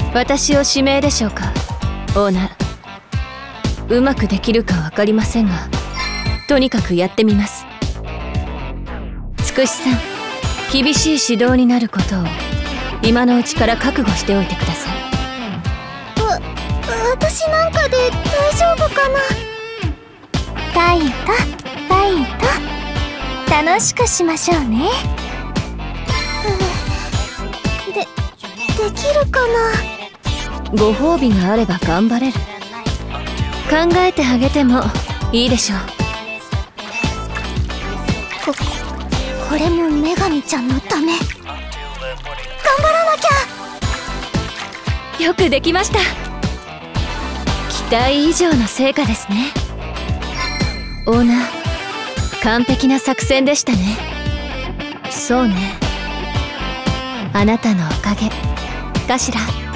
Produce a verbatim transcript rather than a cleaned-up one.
私を指名でしょうか、オーナー。うまくできるか分かりませんが、とにかくやってみます。つくしさん、厳しい指導になることを今のうちから覚悟しておいてください。 わ、私なんかで大丈夫かな。ファイトファイト、楽しくしましょうね。で、できるかな。 ご褒美があれば頑張れる。考えてあげてもいいでしょう。 こ、これも女神ちゃんのため。頑張らなきゃ。 よくできました。期待以上の成果ですね。オーナー、完璧な作戦でしたね。そうね。あなたのおかげかしら。